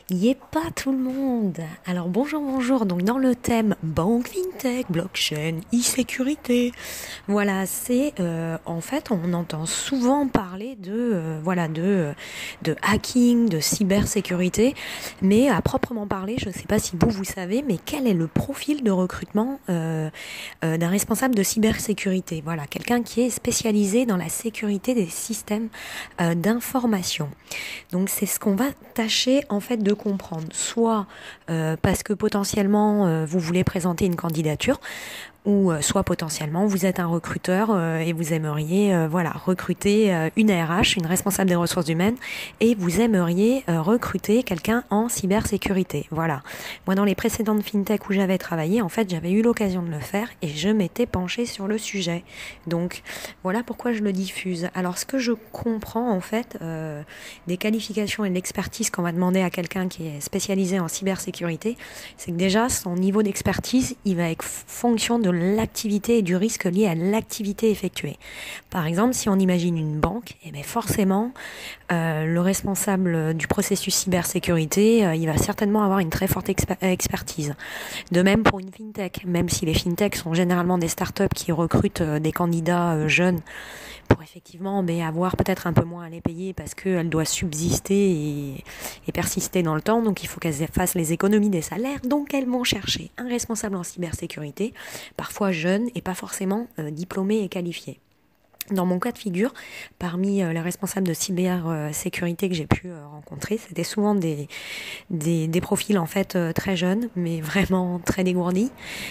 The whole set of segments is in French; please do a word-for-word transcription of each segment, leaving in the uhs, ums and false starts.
Y est pas tout le monde. Alors bonjour, bonjour. Donc dans le thème banque, fintech, blockchain, e-sécurité, voilà, c'est euh, en fait on entend souvent parler de euh, voilà de de hacking, de cybersécurité, mais à proprement parler, je ne sais pas si vous vous savez, mais quel est le profil de recrutement euh, euh, d'un responsable de cybersécurité? Voilà, quelqu'un qui est spécialisé dans la sécurité des systèmes euh, d'information. Donc c'est ce qu'on va tâcher en fait de comprendre, soit euh, parce que potentiellement euh, vous voulez présenter une candidature, ou euh, soit potentiellement vous êtes un recruteur euh, et vous aimeriez euh, voilà recruter euh, une R H, une responsable des ressources humaines, et vous aimeriez euh, recruter quelqu'un en cybersécurité. Voilà. Moi, dans les précédentes fintech où j'avais travaillé, en fait, j'avais eu l'occasion de le faire et je m'étais penchée sur le sujet. Donc, voilà pourquoi je le diffuse. Alors, ce que je comprends en fait euh, des qualifications et de l'expertise qu'on va demander à quelqu'un qui est spécialisé en cybersécurité, c'est que déjà son niveau d'expertise, il va être fonction de l'activité et du risque lié à l'activité effectuée. Par exemple, si on imagine une banque, eh bien forcément, euh, le responsable du processus cybersécurité, euh, il va certainement avoir une très forte exper- expertise. De même pour une fintech, même si les fintechs sont généralement des startups qui recrutent euh, des candidats euh, jeunes pour effectivement ben, avoir peut-être un peu moins à les payer parce qu'elle doit subsister et, et persister dans le temps, donc il faut qu'elles fassent les économies des salaires, donc elles vont chercher un responsable en cybersécurité, parfois jeune et pas forcément euh, diplômé et qualifié. Dans mon cas de figure, parmi euh, les responsables de cybersécurité que j'ai pu euh, rencontrer, c'était souvent des, des, des profils en fait euh, très jeunes, mais vraiment très dégourdis.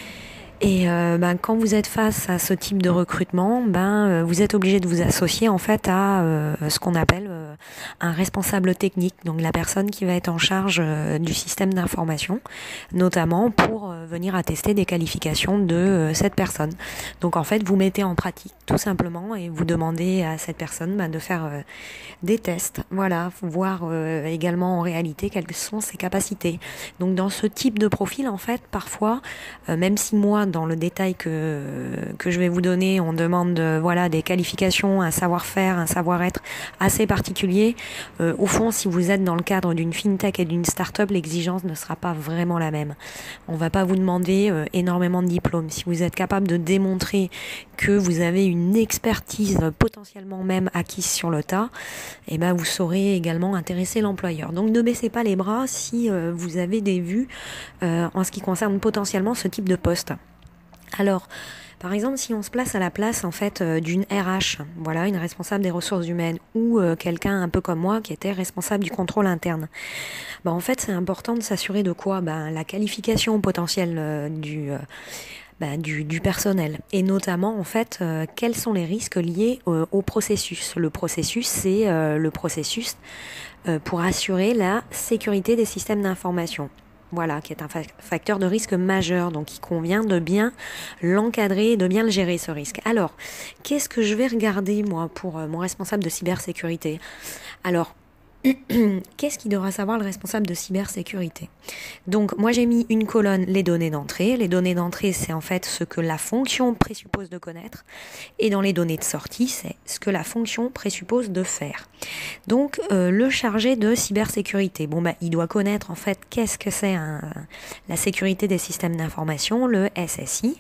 Et euh, ben, quand vous êtes face à ce type de recrutement, ben, euh, vous êtes obligé de vous associer en fait à euh, ce qu'on appelle euh, un responsable technique, donc la personne qui va être en charge euh, du système d'information, notamment pour euh, venir attester des qualifications de euh, cette personne. Donc en fait, vous mettez en pratique tout simplement et vous demandez à cette personne ben, de faire euh, des tests, voilà, voir euh, également en réalité quelles sont ses capacités. Donc dans ce type de profil, en fait, parfois, euh, même si moi dans le détail que que je vais vous donner, on demande euh, voilà des qualifications, un savoir-faire, un savoir-être assez particulier. Euh, au fond, si vous êtes dans le cadre d'une fintech et d'une start-up, l'exigence ne sera pas vraiment la même. On va pas vous demander euh, énormément de diplômes. Si vous êtes capable de démontrer que vous avez une expertise euh, potentiellement même acquise sur le tas, eh ben vous saurez également intéresser l'employeur. Donc ne baissez pas les bras si euh, vous avez des vues euh, en ce qui concerne potentiellement ce type de poste. Alors, par exemple, si on se place à la place en fait euh, d'une R H, voilà, une responsable des ressources humaines, ou euh, quelqu'un un peu comme moi qui était responsable du contrôle interne, ben, en fait, c'est important de s'assurer de quoi? Ben, la qualification potentielle euh, du euh, ben, du, du personnel, et notamment en fait euh, quels sont les risques liés au, au processus. Le processus, c'est euh, le processus euh, pour assurer la sécurité des systèmes d'information. Voilà, qui est un facteur de risque majeur, donc il convient de bien l'encadrer et de bien le gérer, ce risque. Alors, qu'est-ce que je vais regarder, moi, pour euh, mon responsable de cybersécurité? Alors, qu'est-ce qu'il devra savoir le responsable de cybersécurité? Donc, moi, j'ai mis une colonne, les données d'entrée. Les données d'entrée, c'est en fait ce que la fonction présuppose de connaître. Et dans les données de sortie, c'est ce que la fonction présuppose de faire. Donc, euh, le chargé de cybersécurité, bon, bah, il doit connaître, en fait, qu'est-ce que c'est un, la sécurité des systèmes d'information, le S S I.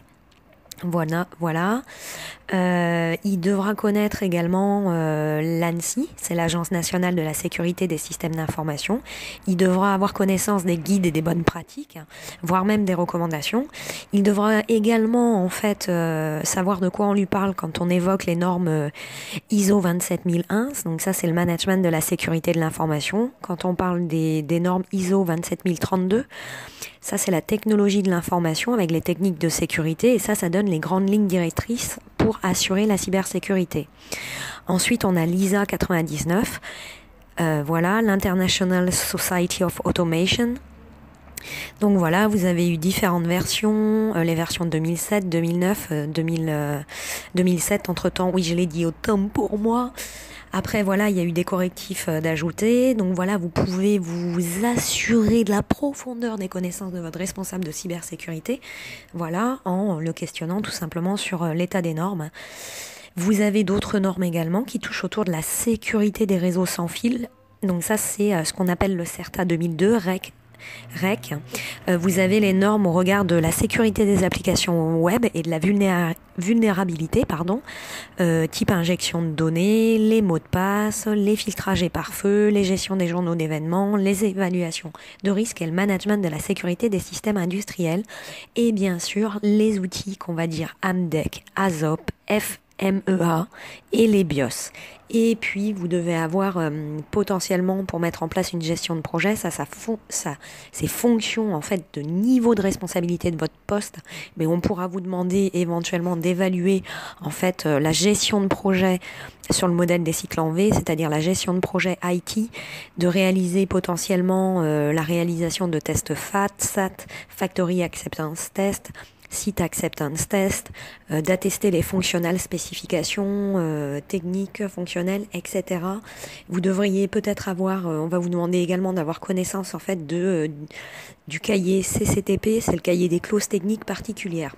Voilà, voilà. Euh, il devra connaître également euh, l'ANSSI, c'est l'Agence nationale de la sécurité des systèmes d'information. Il devra avoir connaissance des guides et des bonnes pratiques, voire même des recommandations. Il devra également en fait euh, savoir de quoi on lui parle quand on évoque les normes euh, I S O vingt-sept mille un. Donc ça, c'est le management de la sécurité de l'information. Quand on parle des, des normes I S O vingt-sept mille trente-deux, ça, c'est la technologie de l'information avec les techniques de sécurité, et ça, ça donne les grandes lignes directrices pour assurer la cybersécurité. Ensuite, on a l'I S A quatre-vingt-dix-neuf, euh, voilà, l'International Society of Automation. Donc voilà, vous avez eu différentes versions, euh, les versions deux mille sept, deux mille neuf, euh, deux mille, euh, deux mille sept, entre-temps, oui, je l'ai dit autant pour moi. Après, voilà, il y a eu des correctifs euh, d'ajouter. Donc voilà, vous pouvez vous assurer de la profondeur des connaissances de votre responsable de cybersécurité, voilà, en le questionnant tout simplement sur euh, l'état des normes. Vous avez d'autres normes également qui touchent autour de la sécurité des réseaux sans fil Donc ça, c'est euh, ce qu'on appelle le CERTA deux mille deux, REC. REC. Euh, vous avez les normes au regard de la sécurité des applications web et de la vulnéra- vulnérabilité, pardon, euh, type injection de données, les mots de passe, les filtrages et pare-feu, les gestions des journaux d'événements, les évaluations de risque et le management de la sécurité des systèmes industriels et bien sûr les outils qu'on va dire AMDEC, ASOP, F M E A et les BIOS. Et puis vous devez avoir euh, potentiellement pour mettre en place une gestion de projet, ça, ça, fon- ça, ces fonctions en fait de niveau de responsabilité de votre poste, mais on pourra vous demander éventuellement d'évaluer en fait euh, la gestion de projet sur le modèle des cycles en V, c'est-à-dire la gestion de projet I T, de réaliser potentiellement euh, la réalisation de tests F A T, S A T, Factory Acceptance Test, Site Acceptance Test, euh, d'attester les fonctionnelles spécifications euh, techniques, fonctionnelles, et cetera. Vous devriez peut-être avoir, euh, on va vous demander également d'avoir connaissance en fait de euh, du cahier C C T P, c'est le cahier des clauses techniques particulières.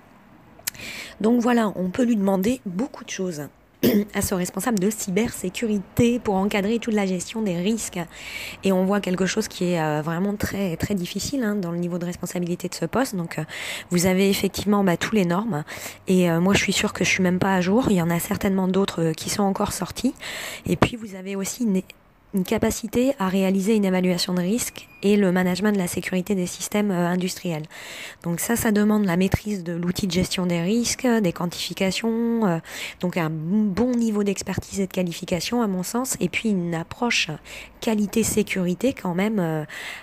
Donc voilà, on peut lui demander beaucoup de choses à ce responsable de cybersécurité pour encadrer toute la gestion des risques. Et on voit quelque chose qui est euh, vraiment très très difficile hein, dans le niveau de responsabilité de ce poste. Donc euh, vous avez effectivement bah, tous les normes. Et euh, moi je suis sûre que je suis même pas à jour. Il y en a certainement d'autres euh, qui sont encore sortis. Et puis vous avez aussi une une capacité à réaliser une évaluation de risque et le management de la sécurité des systèmes euh, industriels. Donc ça, ça demande la maîtrise de l'outil de gestion des risques, des quantifications, euh, donc un bon niveau d'expertise et de qualification à mon sens, et puis une approche qualité-sécurité quand même euh,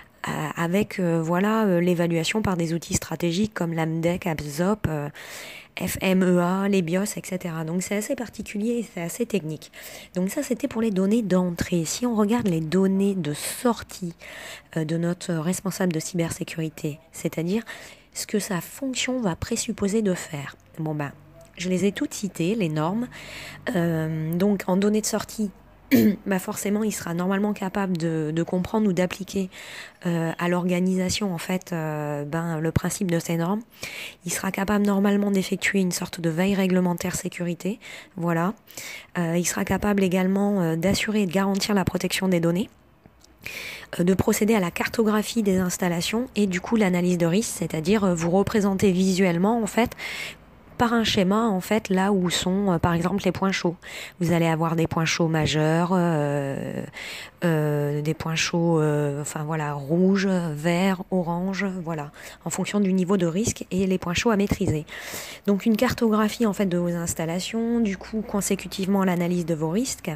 avec euh, voilà euh, l'évaluation par des outils stratégiques comme l'AMDEC, ABSOP, euh, F M E A, les BIOS, et cetera. Donc c'est assez particulier et c'est assez technique. Donc ça c'était pour les données d'entrée. Si on regarde les données de sortie euh, de notre responsable de cybersécurité, c'est-à-dire ce que sa fonction va présupposer de faire. Bon ben, je les ai toutes citées, les normes. Euh, donc en données de sortie, bah forcément, il sera normalement capable de, de comprendre ou d'appliquer euh, à l'organisation en fait euh, ben, le principe de ces normes. Il sera capable normalement d'effectuer une sorte de veille réglementaire sécurité. Voilà. Euh, il sera capable également euh, d'assurer et de garantir la protection des données, euh, de procéder à la cartographie des installations et du coup l'analyse de risque, c'est-à-dire euh, vous représenter visuellement en fait par un schéma en fait là où sont euh, par exemple les points chauds. Vous allez avoir des points chauds majeurs, euh, euh, des points chauds, euh, enfin voilà, rouge, vert, orange, voilà, en fonction du niveau de risque et les points chauds à maîtriser. Donc une cartographie en fait de vos installations, du coup consécutivement l'analyse de vos risques.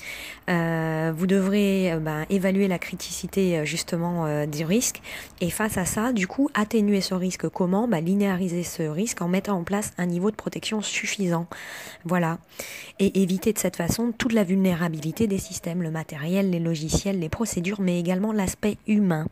Euh, vous devrez euh, ben, évaluer la criticité justement euh, du risque et face à ça, du coup, atténuer ce risque comment ben, linéariser ce risque en mettant en place un niveau de protection suffisant. Voilà. Et éviter de cette façon toute la vulnérabilité des systèmes, le matériel, les logiciels, les procédures, mais également l'aspect humain.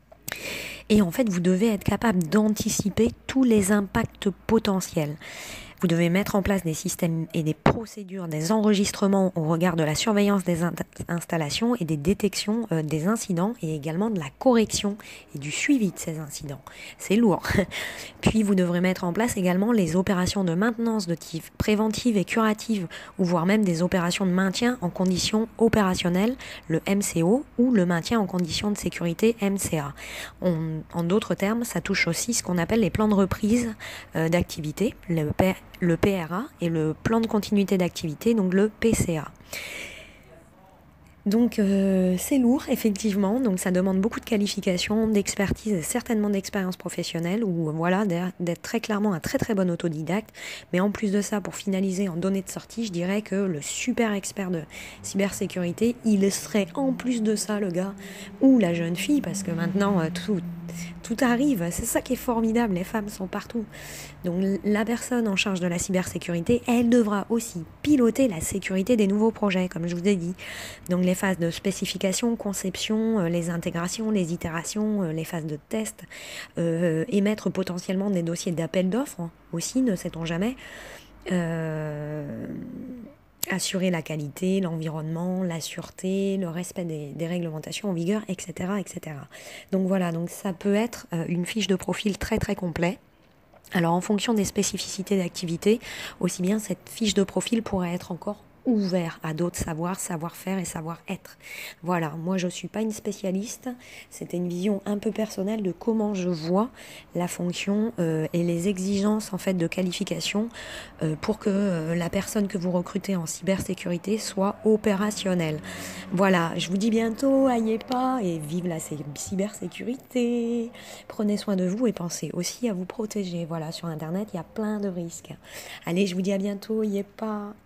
Et en fait, vous devez être capable d'anticiper tous les impacts potentiels. Vous devez mettre en place des systèmes et des procédures, des enregistrements au regard de la surveillance des in- installations et des détections euh, des incidents et également de la correction et du suivi de ces incidents. C'est lourd. Puis vous devrez mettre en place également les opérations de maintenance de type préventive et curative ou voire même des opérations de maintien en conditions opérationnelles, le M C O, ou le maintien en conditions de sécurité M C A. On, en d'autres termes, ça touche aussi ce qu'on appelle les plans de reprise euh, d'activité, le P le P R A et le plan de continuité d'activité, donc le P C A. Donc euh, c'est lourd effectivement, donc ça demande beaucoup de qualification, d'expertise et certainement d'expérience professionnelle ou voilà d'être très clairement un très très bon autodidacte. Mais en plus de ça, pour finaliser en données de sortie, je dirais que le super expert de cybersécurité, il serait en plus de ça le gars ou la jeune fille, parce que maintenant euh, tout tout arrive, c'est ça qui est formidable, les femmes sont partout. Donc la personne en charge de la cybersécurité, elle devra aussi piloter la sécurité des nouveaux projets, comme je vous ai dit. Donc les phases de spécification, conception, euh, les intégrations, les itérations, euh, les phases de test, euh, émettre potentiellement des dossiers d'appel d'offres hein, aussi, ne sait-on jamais. Euh, assurer la qualité, l'environnement, la sûreté, le respect des, des réglementations en vigueur, et cetera, et cetera. Donc voilà, donc ça peut être euh, une fiche de profil très très complet. Alors en fonction des spécificités d'activité, aussi bien cette fiche de profil pourrait être encore ouvert à d'autres savoirs, savoir-faire et savoir-être. Voilà, moi je suis pas une spécialiste, c'était une vision un peu personnelle de comment je vois la fonction euh, et les exigences en fait de qualification euh, pour que euh, la personne que vous recrutez en cybersécurité soit opérationnelle. Voilà, je vous dis bientôt, ayez pas et vive la cybersécurité. Prenez soin de vous et pensez aussi à vous protéger. Voilà, sur internet, il y a plein de risques. Allez, je vous dis à bientôt, ayez pas